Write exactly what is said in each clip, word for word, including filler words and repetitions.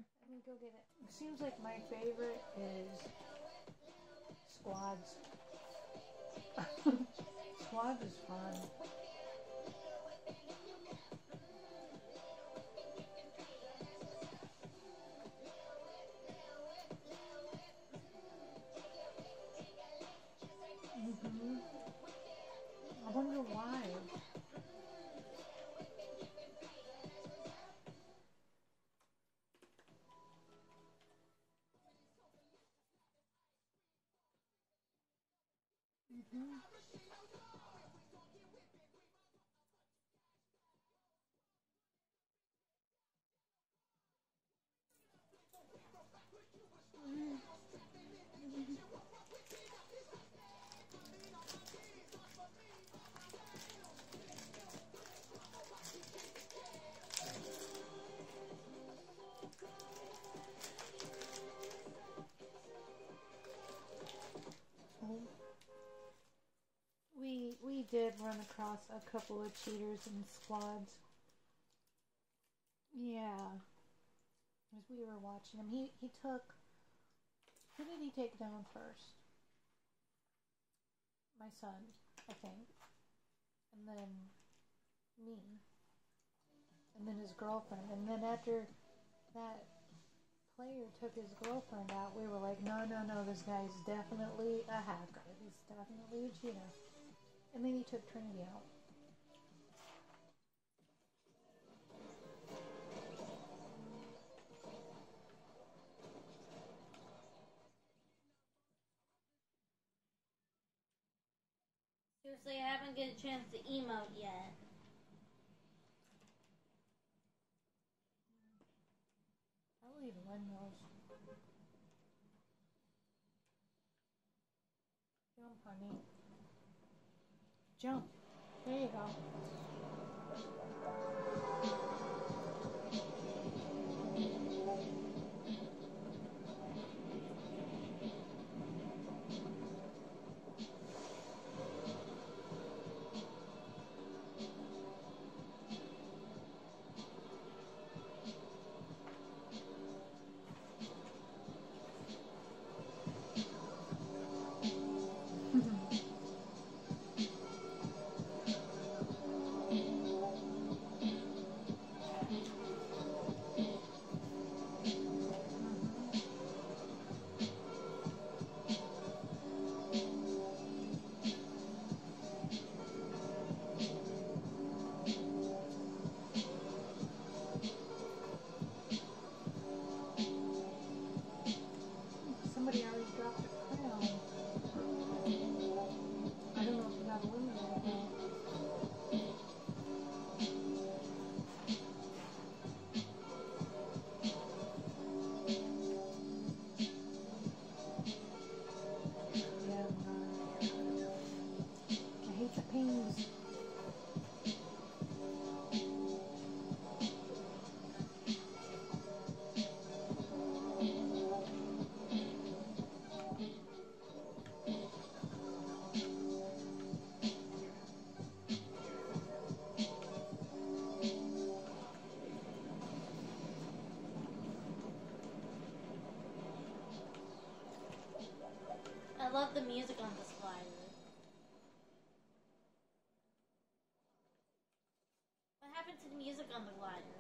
Let me go get it. It seems like my favorite is squads. Squads is fun. Mm-hmm. I wonder why. Mm-hmm. We we did run across a couple of cheaters in squads. Yeah, as we were watching him, he he took. Who did he take down first? My son, I think, and then me, and then his girlfriend, and then after that player took his girlfriend out, we were like, no, no, no, this guy's definitely a hacker. He's definitely a cheater. And then he took Trinity out. Seriously, I haven't get a chance to emote yet. I'll leave windmills. Jump, honey. Jump. There you go. Somebody already dropped a crown. I don't know if you got eliminated though. Yeah, uh, I hate the pings. I love the music on this glider. What happened to the music on the glider?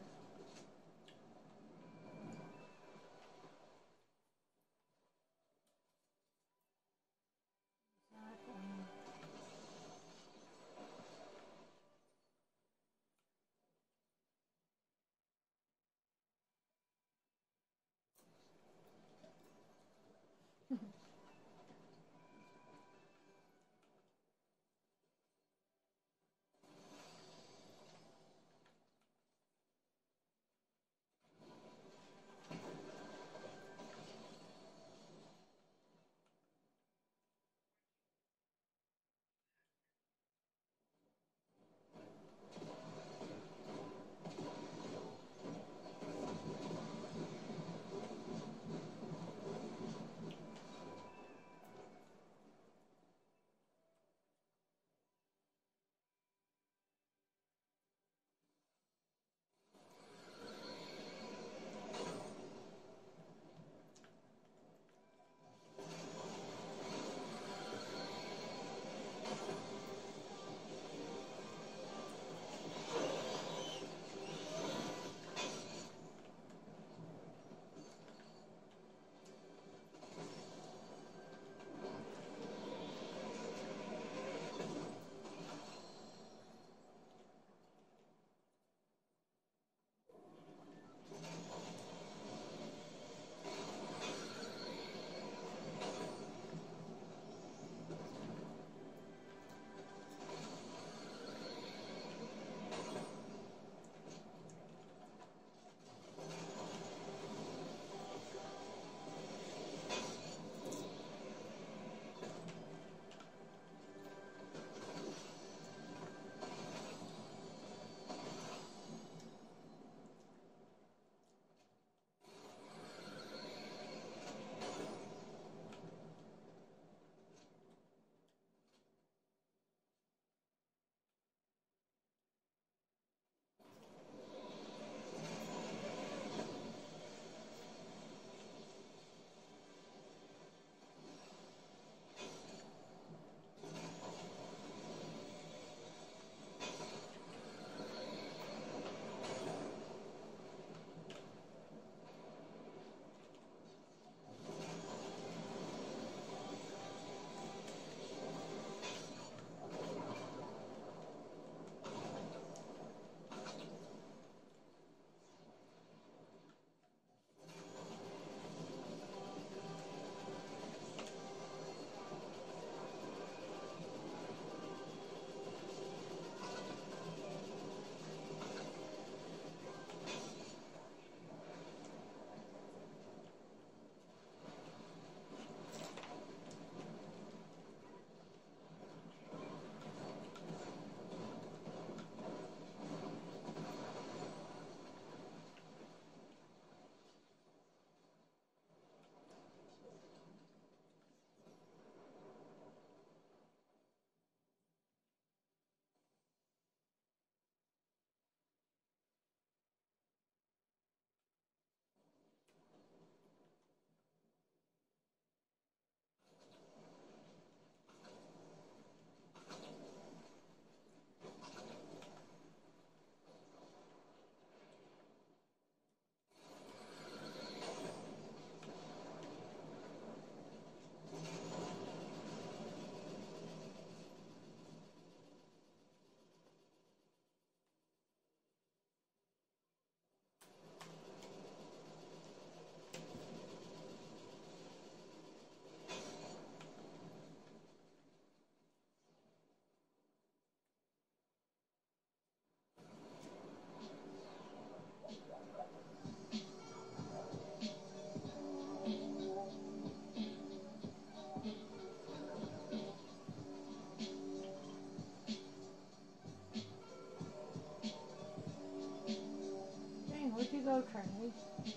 Trinity.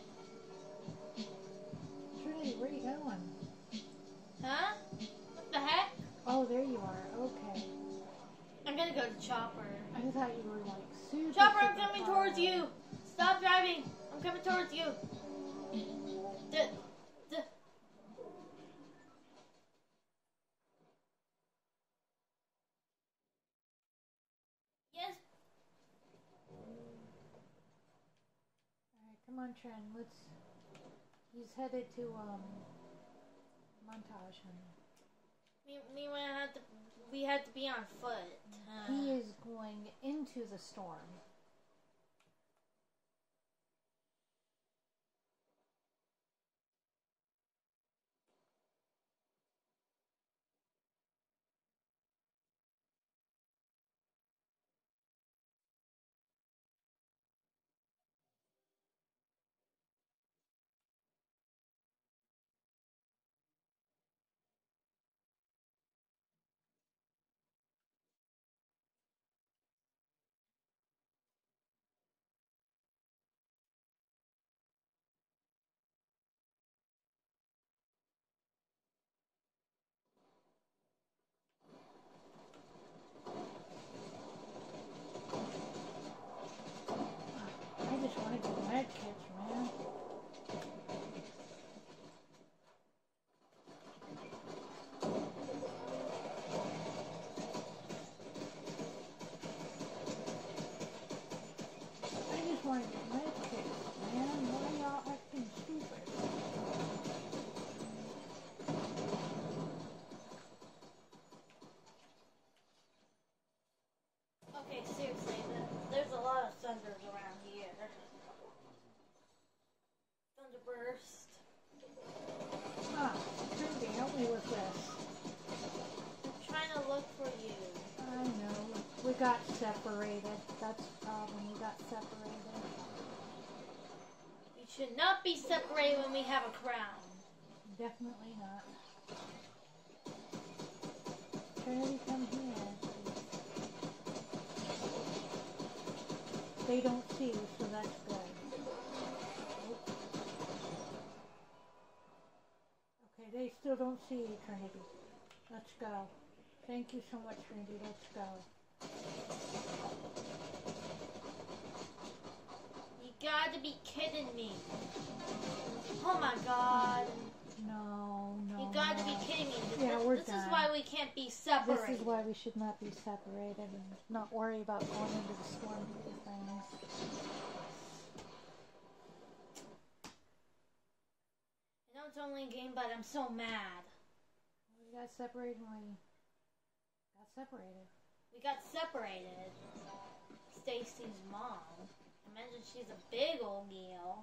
Trinity, where are you going? Huh? What the heck? Oh, there you are. Okay. I'm gonna go to Chopper. I thought you were like super. Chopper, I'm super coming far towards away. you. Stop driving. I'm coming towards you. Duh, duh. Yes. Alright, come on, Tren. Let's. He's headed to um Montage, honey. Me, me, we had to. We had to be on foot. Uh, He is going into the storm. I just want to get med kits, man. I just want to get med kits, man. Why y'all acting stupid? okay, seriously, the, there's a lot of thunders around here. Thunderburst. Ah, Trinity, help me with this. I'm trying to look for you. I know. We got separated. That's the problem. We got separated. We should not be separated when we have a crown. Definitely not. Trinity, come here. They don't see you, so that's good. Okay, they still don't see you, Trinity. Let's go. Thank you so much, Trinity. Let's go. You gotta be kidding me. Oh my god. No, no. You gotta no. be kidding me. This, Yeah, we're this done. is why we can't be separated. This is why we should not be separated and not worry about going into the storm to do things. I know it's only a game, but I'm so mad. We got separated when we got separated. We got separated. Stacy's mom. Imagine she's a big old Gale.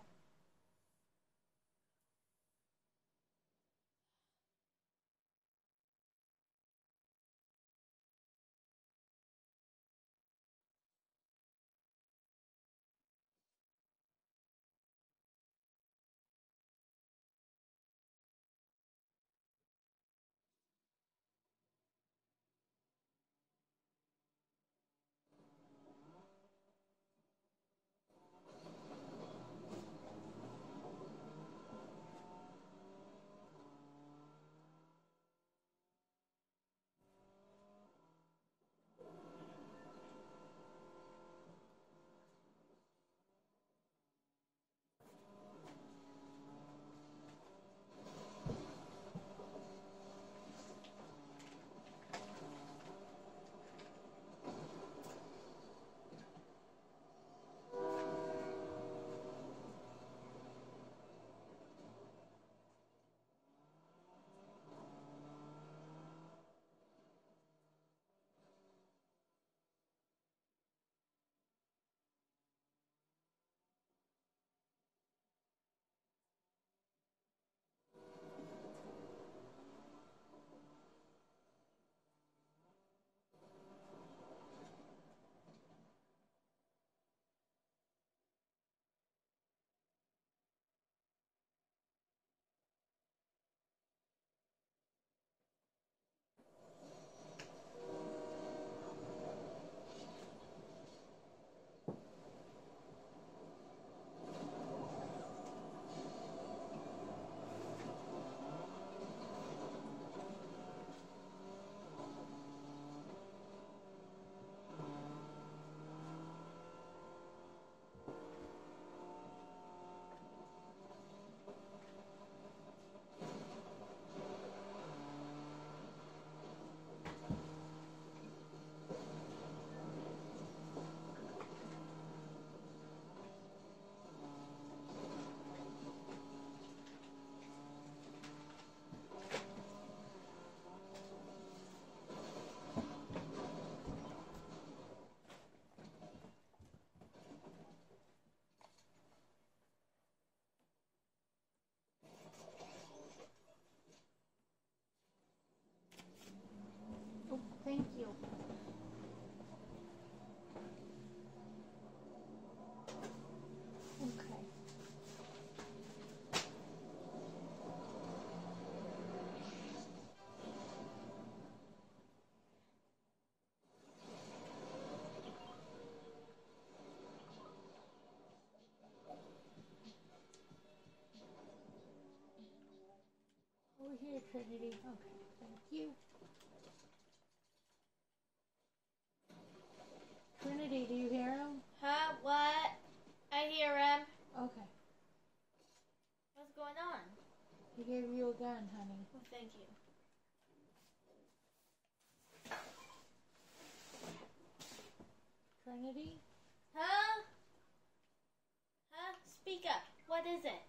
over here, Trinity. Okay, thank you. Trinity, do you hear him? Huh? What? I hear him. Okay. What's going on? He gave you a gun, honey. Oh, thank you. Trinity? Huh? Huh? Speak up. What is it?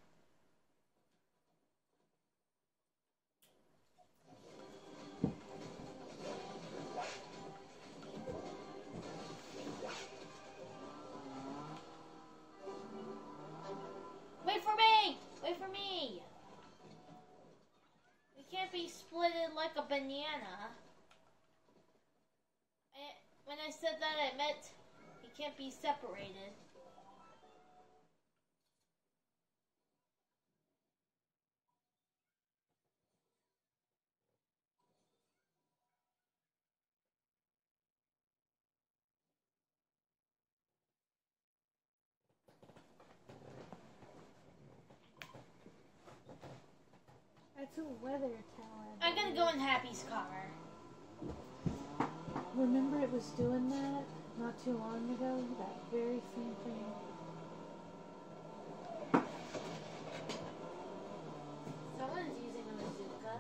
Wait for me! Wait for me! We can't be splitted like a banana. I, when I said that, I meant it can't be separated. That's a weather tower. I'm gonna go in Happy's car. Remember it was doing that not too long ago? That very same thing. Someone's using a bazooka.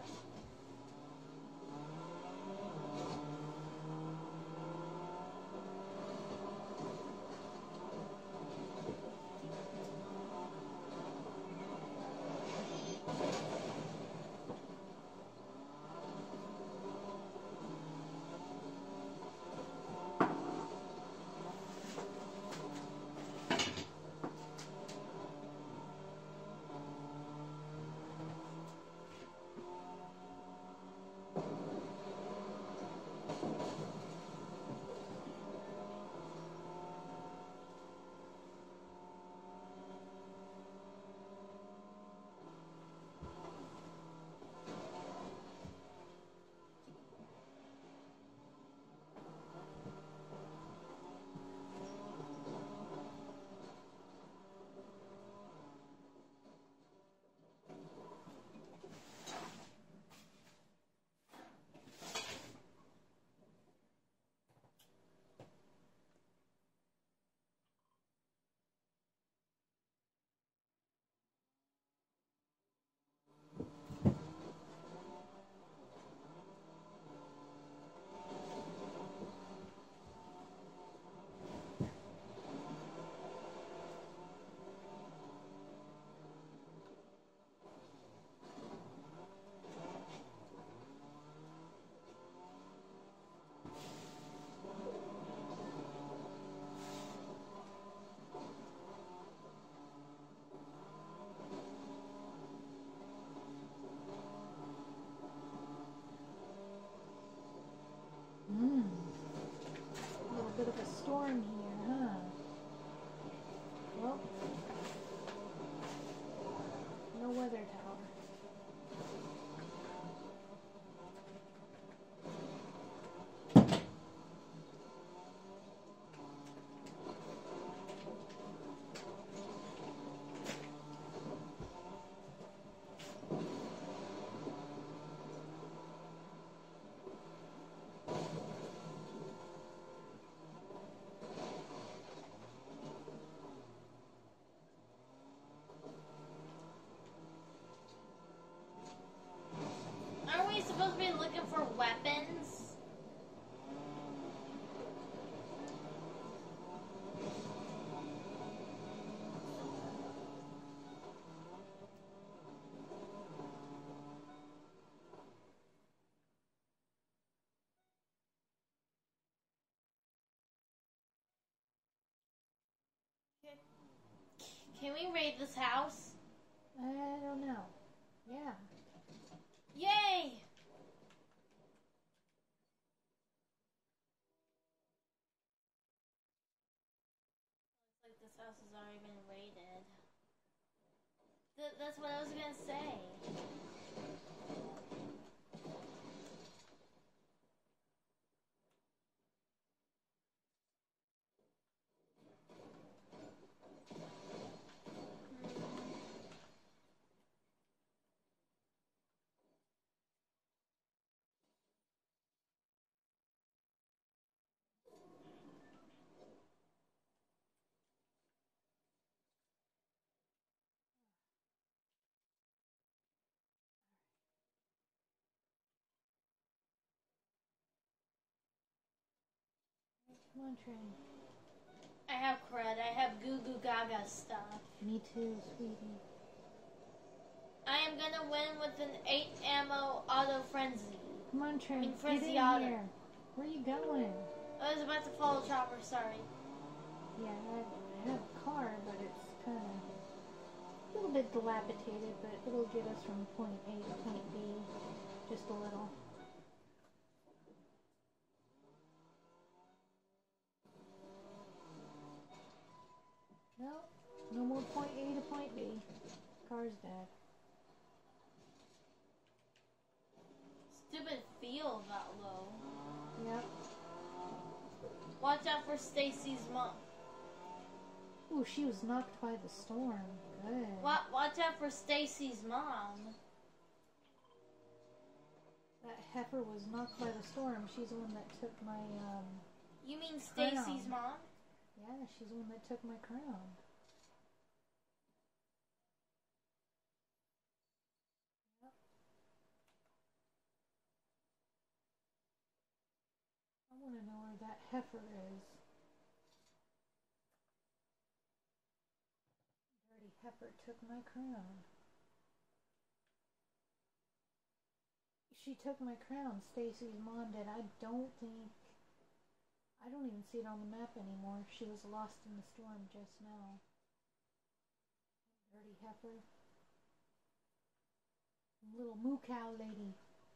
Mmm. A little bit of a storm here, huh? Well, no weather tower. Aren't we supposed to be looking for weapons? Can we raid this house? I don't know. Yeah. Yay! Looks like this house has already been raided. Th that's what I was gonna say. Come on, Trin. I have crud. I have Goo Goo Gaga stuff. Me too, sweetie. I am gonna win with an eight ammo auto frenzy. Come on, Trin. I mean, Get Frenzy in Auto. here. Where are you going? I was about to follow Chopper, sorry. Yeah, I I have a car, but it's kind of a little bit dilapidated, but it'll get us from point A to point B just a little. No, no more point A to point B. Car's dead. Stupid field that low. Yep. Watch out for Stacy's mom. Ooh, she was knocked by the storm. Good. Wa- Watch out for Stacy's mom. That heifer was knocked by the storm. She's the one that took my, um... You mean Stacy's Crown. mom? Yeah, she's the one that took my crown. Yep. I want to know where that heifer is. Dirty heifer took my crown. She took my crown, Stacy's mom did. I don't think... I don't even see it on the map anymore. She was lost in the storm just now. Dirty heifer. Little moo cow lady.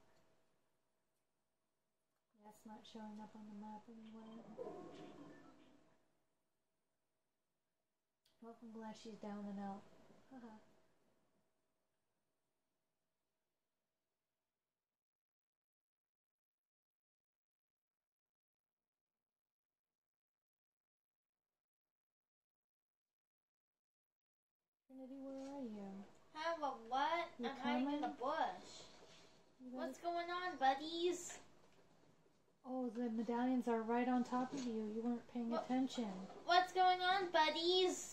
That's not showing up on the map anywhere. Well, I'm glad she's down and out. Haha. Trinity, where are you? Have a what? You I'm hiding in the coming? bush. You What's gotta- going on, buddies? Oh, the medallions are right on top of you. You weren't paying What- attention. What's going on, buddies?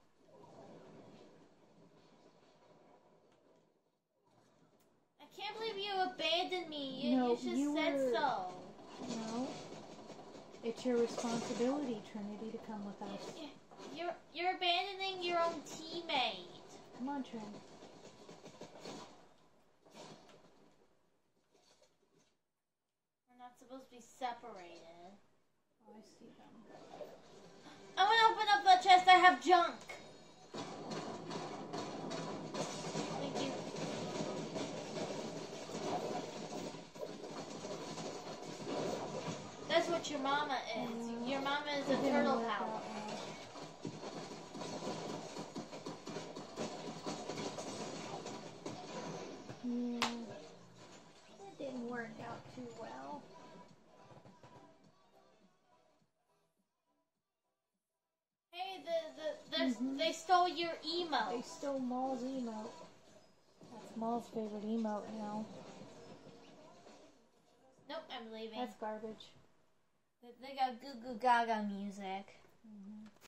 I can't believe you abandoned me. You, No, you should you said were- so. No. It's your responsibility, Trinity, to come with us. Y- You're you're abandoning your own teammate. Come on, Trin. We're not supposed to be separated. Oh, I see them. I'm gonna open up the chest. I have junk. Thank you. That's what your mama is. Your mama is a It didn't turtle work power. out well. Yeah. It didn't work out too well. Hey, the the, the Mhm. they stole your They emote. stole Maul's emote. That's Maul's favorite emote now. Nope, I'm leaving. That's garbage. They- They got Goo Goo Gaga music. Mhm.